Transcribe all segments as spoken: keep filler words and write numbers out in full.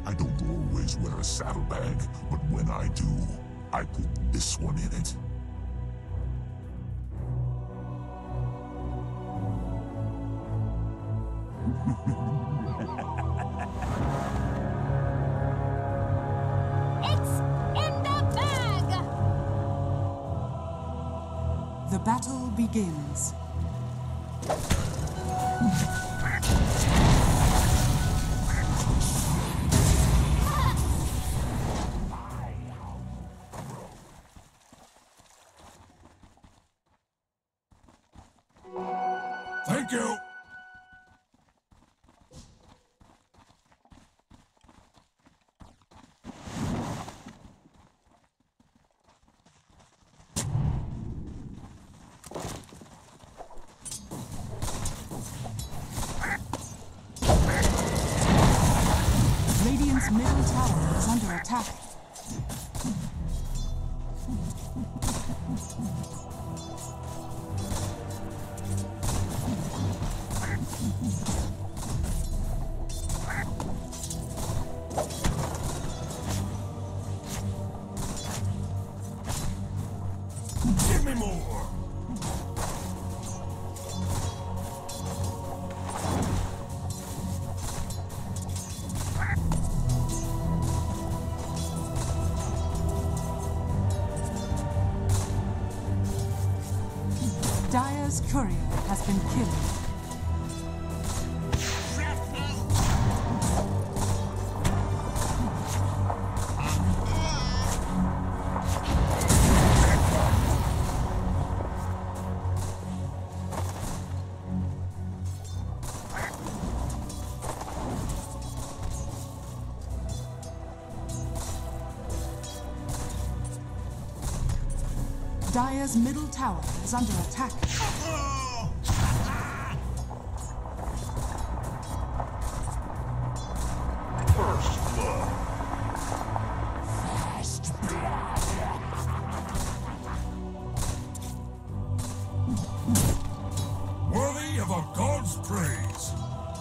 I don't always wear a saddlebag, but when I do, I put this one in it. It's in the bag! The battle begins. Thank you! Radiant's middle tower is under attack. Give me more! Dire's courier has been killed. Dire's middle tower is under attack. First blood. Fast blood. Worthy of a god's praise.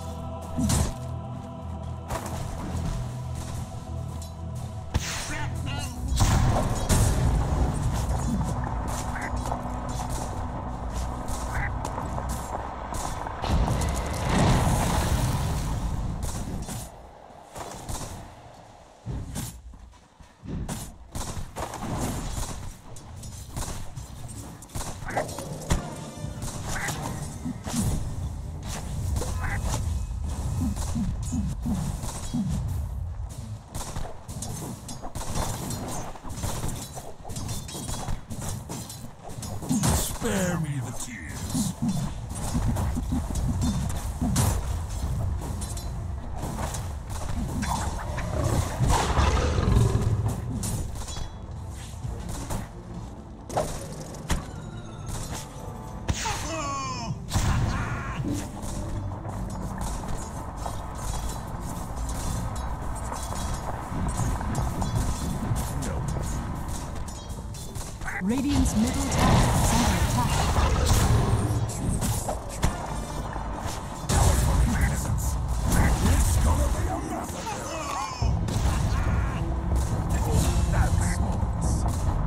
Spare me the tears. Radiant's middle tower is under attack. It's gonna be a massacre! Oh, that's smart.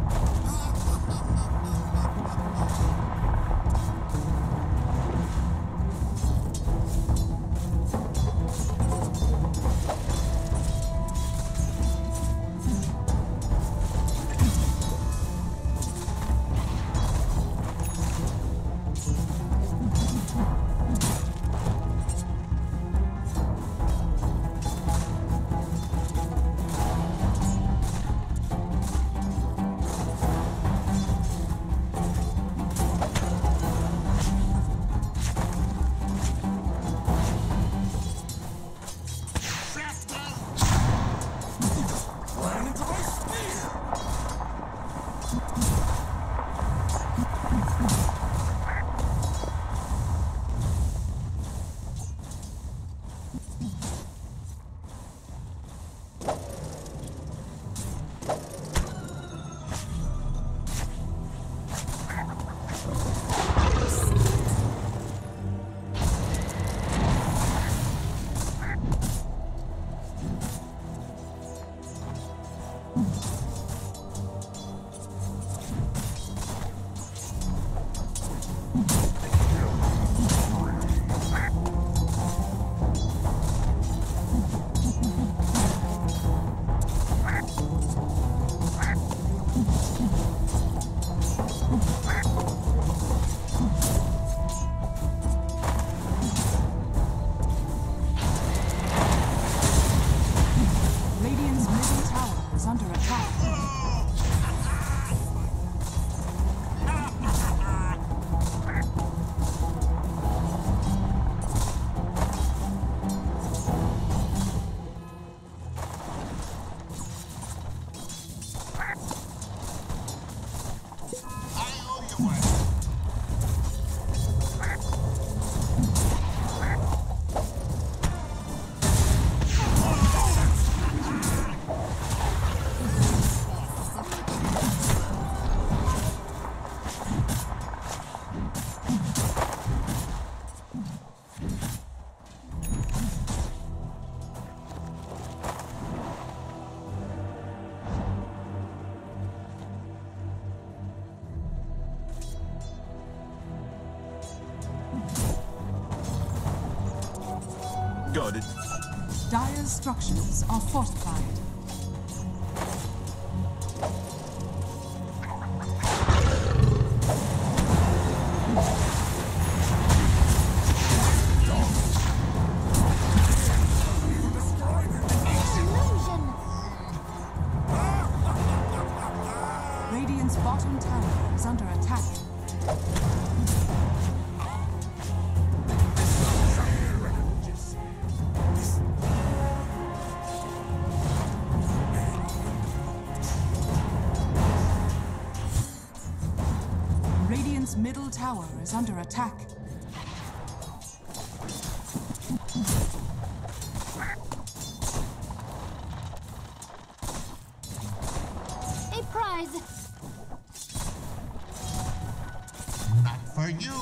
Ran into my spear! Got it. Dire's structures are fortified. Radiant's bottom tower is under attack. Radiant's middle tower is under attack. A prize. Not for you.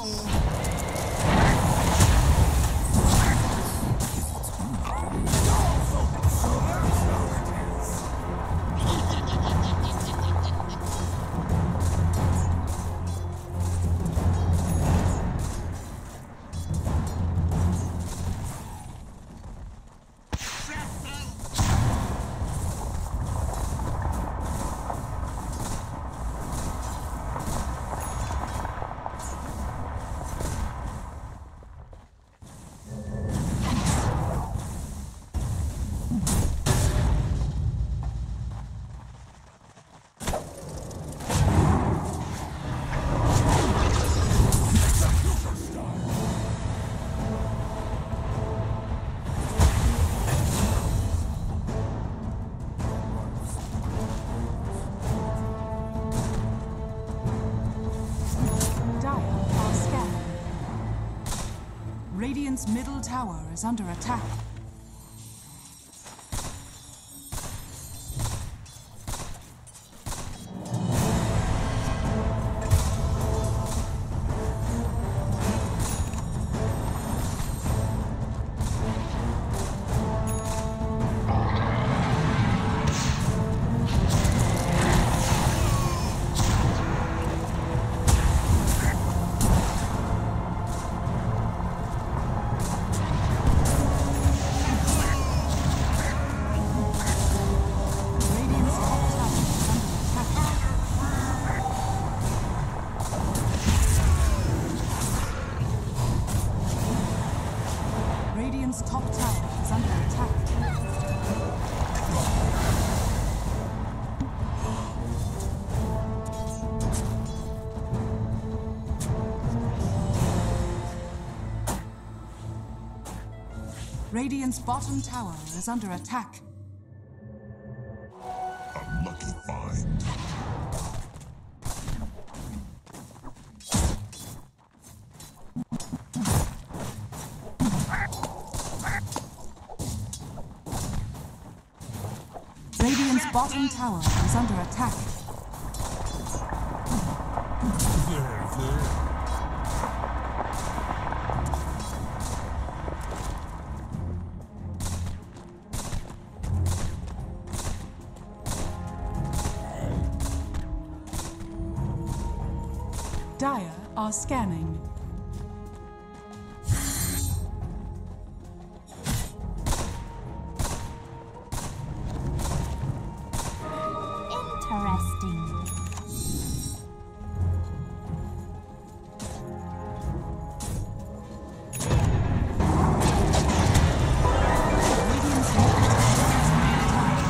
Radiant's middle tower is under attack. Radiant's top tower is under attack. Radiant's bottom tower is under attack. A lucky find. Radiant's bottom tower is under attack. There, there. Dire are scanning. Interesting. Radiant's middle tower is under attack.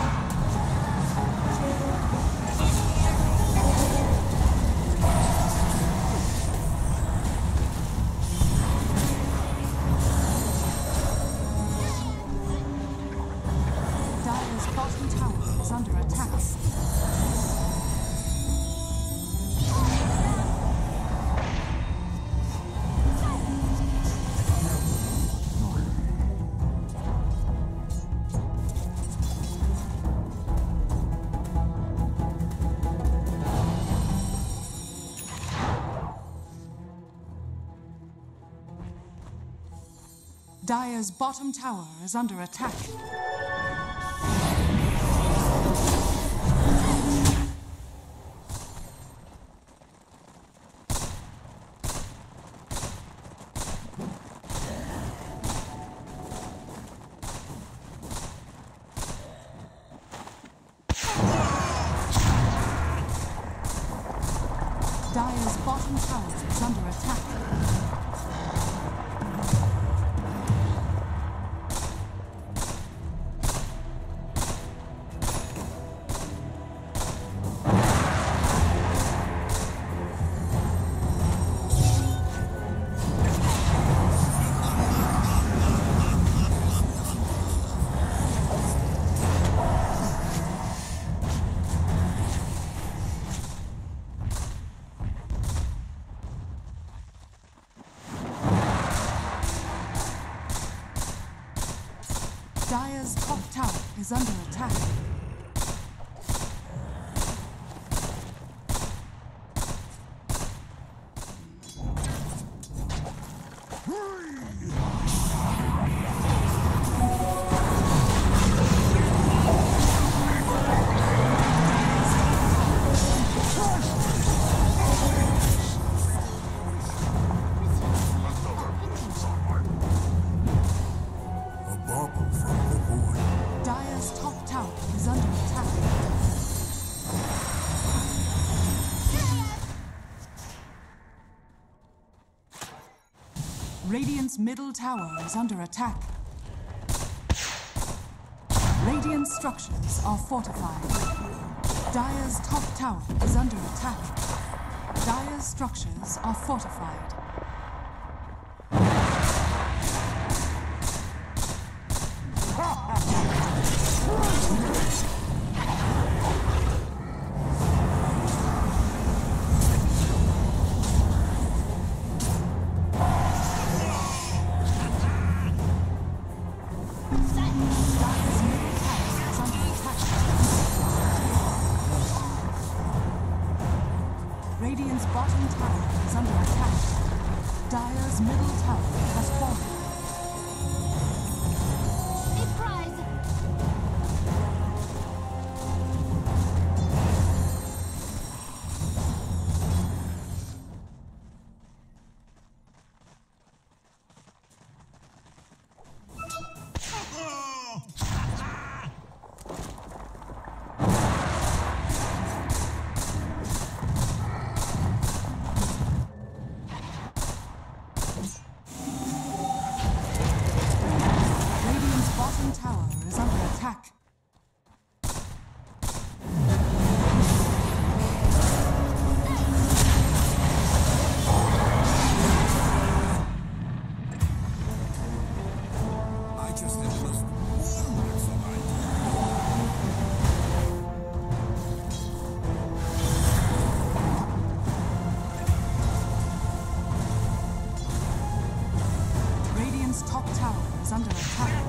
Dire's bottom tower is under attack. Dire's bottom tower is under attack. bottom tower is under attack. Dire's top tower is under attack. Dire's top tower is under attack. Radiant's middle tower is under attack. Radiant structures are fortified. Dire's top tower is under attack. Dire's structures are fortified. Radiant's bottom tower is under attack. Dire's middle tower has fallen. A prize. Radiant's bottom tower is under attack. I just had just one excellent idea. Radiant's top tower is under attack.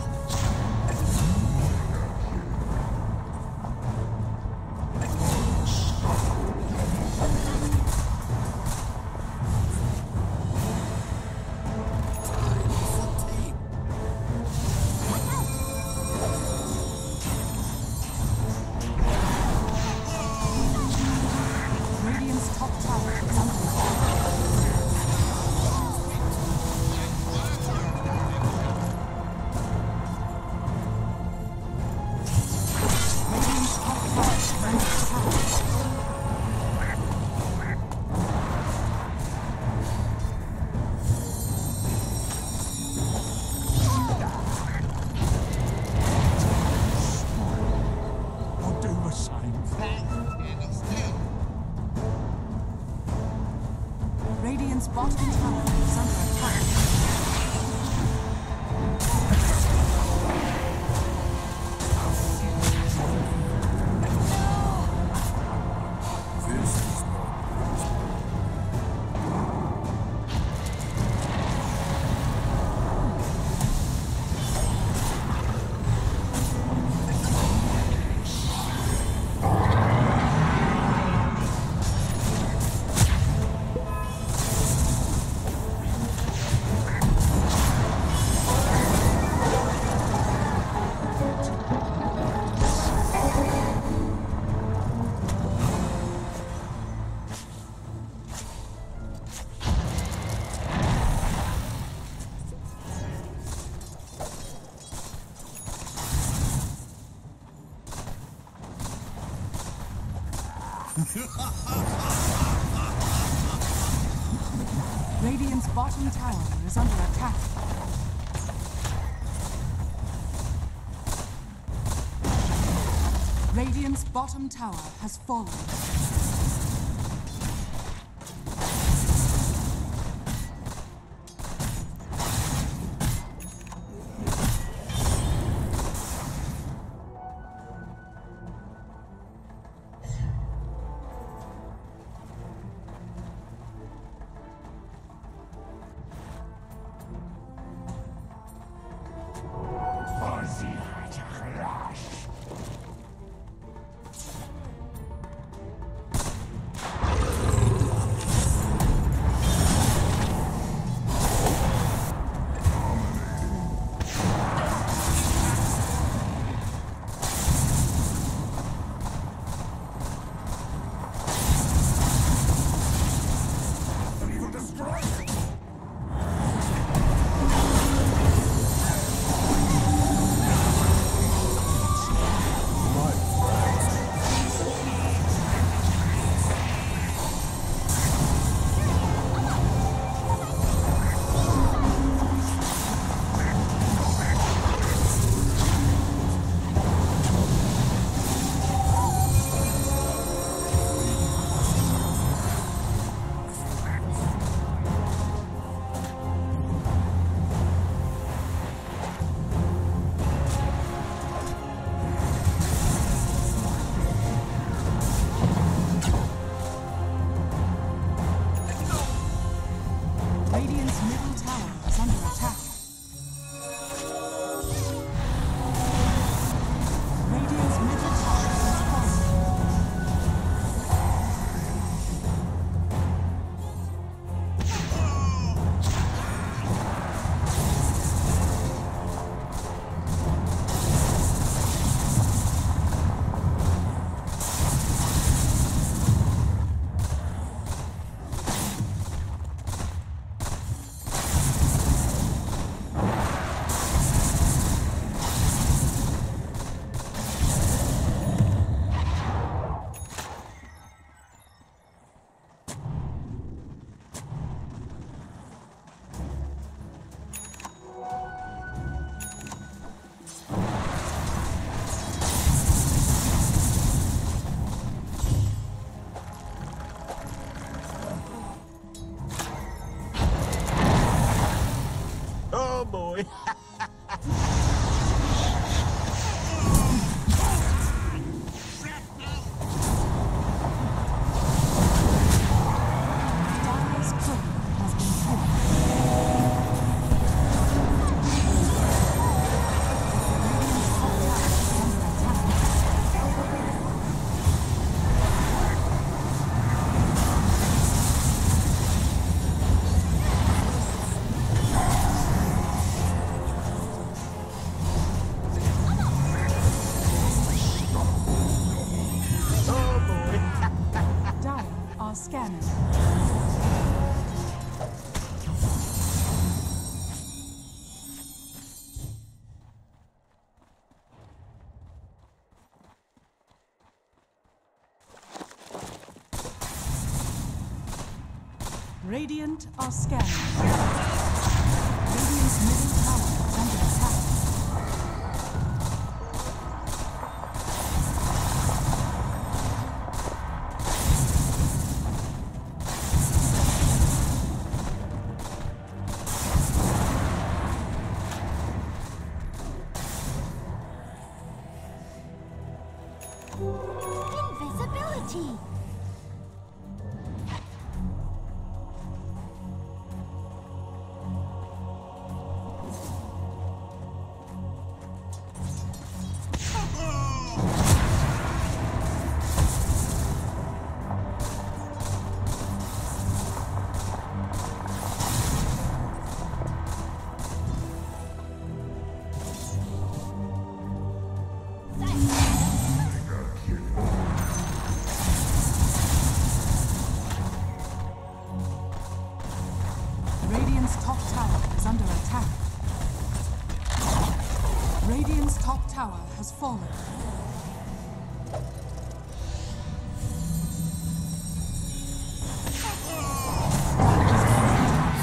Radiant's top tower is under attack. Radiant's top tower is under attack. I'll do the same thing. Radiant's bottom tower is under attack. This is not Radiant's bottom tower is under attack. Radiant's bottom tower has fallen. Radiant's middle tower is under attack. Radiant's middle tower has fallen. Oh boy. Dire's turret has been killed. Radiant's top tower is under attack. Oh boy. Dire are scanning. Radiant are scanning. Radiant's middle tower is under attack. Invisibility! Radiant's top tower is under attack. Radiant's top tower has fallen. Dire's bottom tower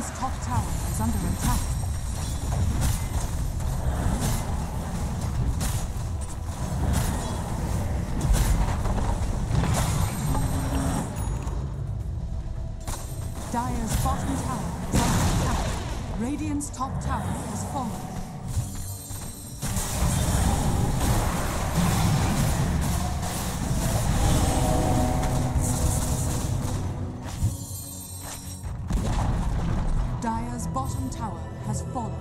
Radiant's top tower is under attack. Dire's bottom tower is under attack. Radiant's top tower has fallen. Dire's bottom tower has fallen.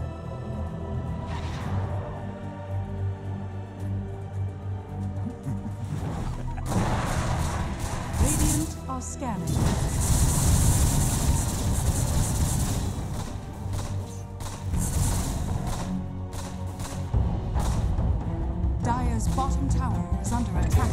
Radiant are scanning. Dire's bottom tower is under attack.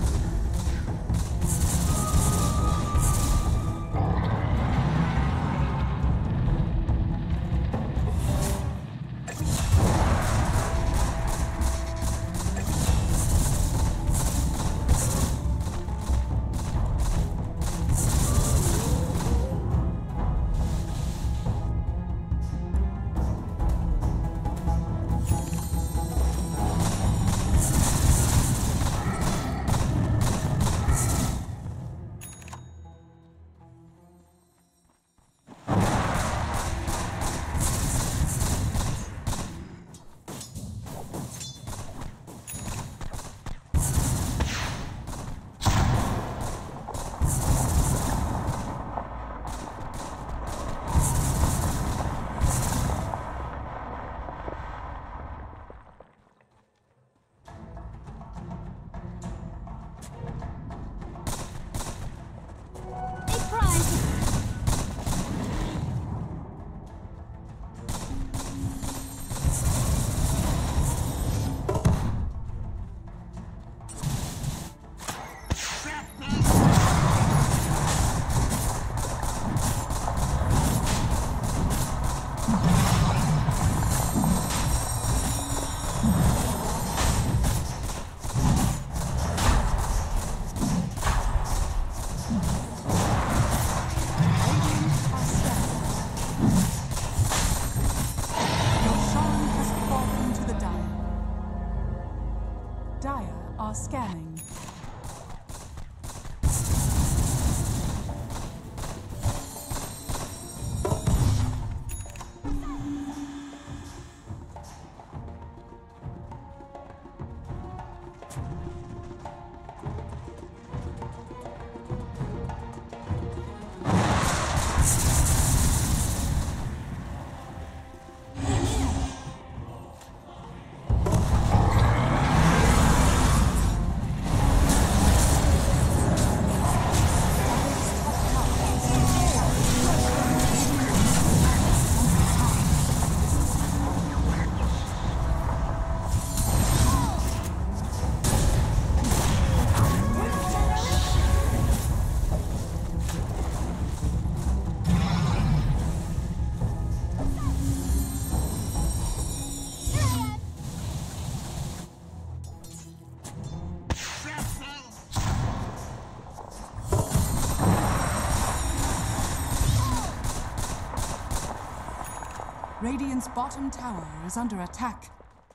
Are scanning. Radiant's bottom tower is under attack.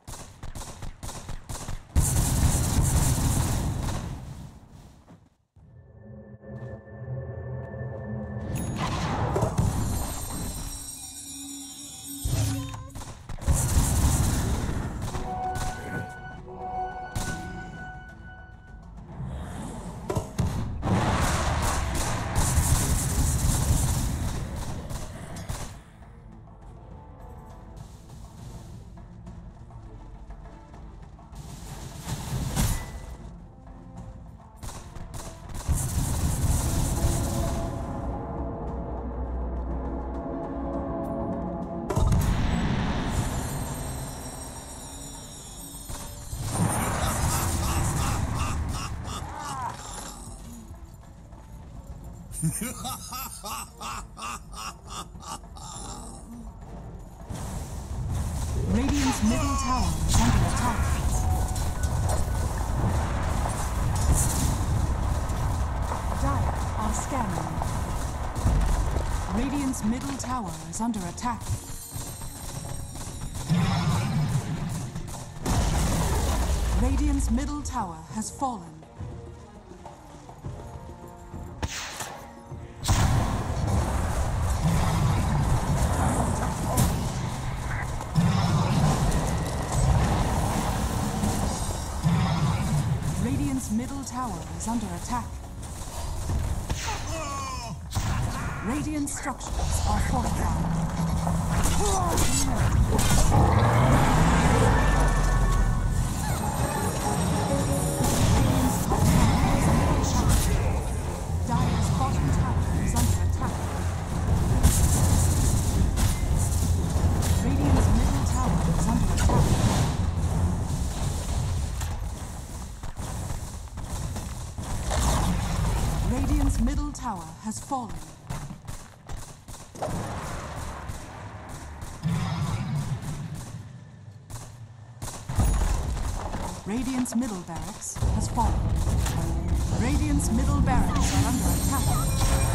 Radiant's middle tower is under attack. Dire are scanning. Radiant's middle tower is under attack. Radiant's middle tower has fallen. Radiant's middle tower is under attack. Radiant structures are fortified. Radiant's top tower is under attack. Dire's bottom tower is under attack. Radiant's middle tower is under attack. Radiant's middle tower has fallen. Radiant's middle barracks has fallen. Radiant's middle barracks are under attack.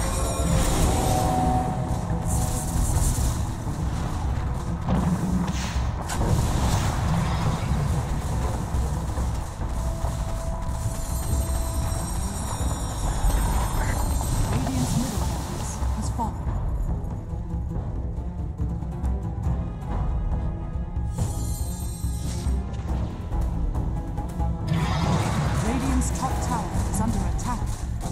Radiant's middle barracks has fallen. Radiant's top tower is under attack.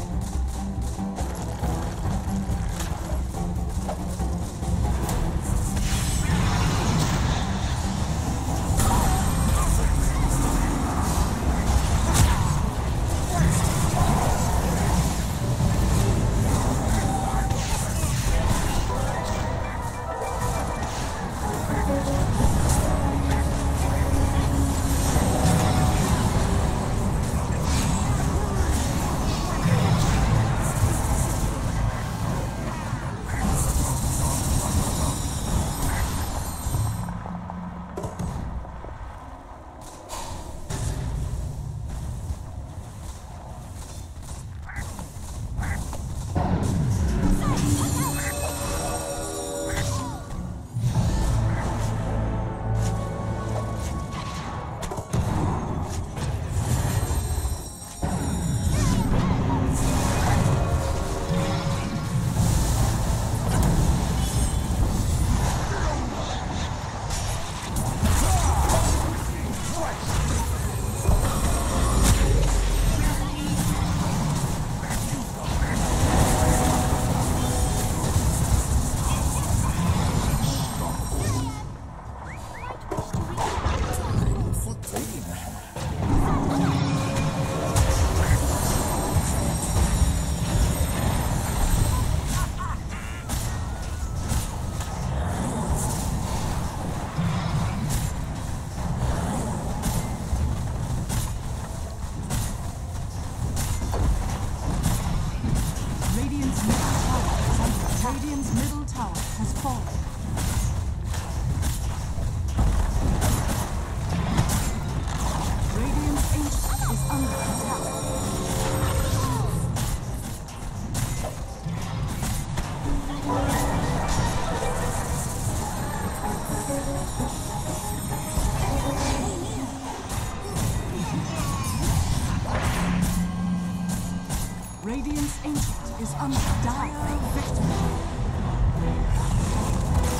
Radiant's middle tower has fallen. Radiant's ancient is under attack. Radiant's ancient is under dire victory.